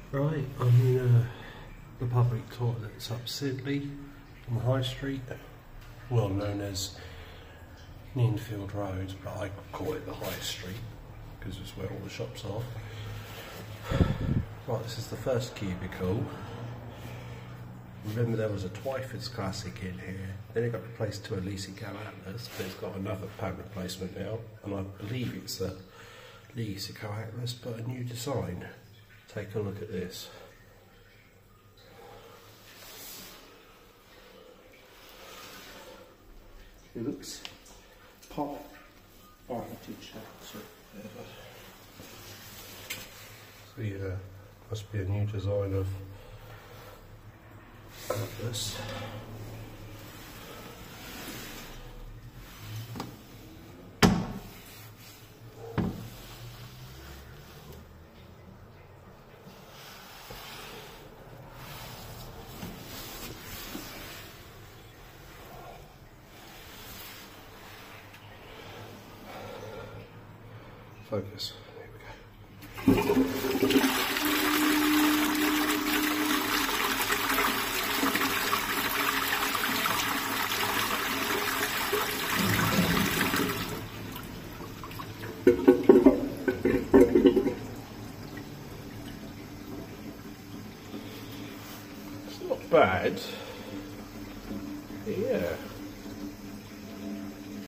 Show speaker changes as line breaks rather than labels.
Right, I'm in the public toilets up Sidley on the High Street, well known as Ninfield Road, but I call it the High Street because it's where all the shops are. Right, this is the first cubicle. Remember there was a Twyfords classic in here, then it got replaced to a Lecico Atlas, but it's got another pan replacement now, and I believe it's a Lecico Atlas but a new design. Take a look at this. It looks part heritage house or whatever. So yeah, must be a new design of Atlas. Focus. There we go. It's not bad. Yeah.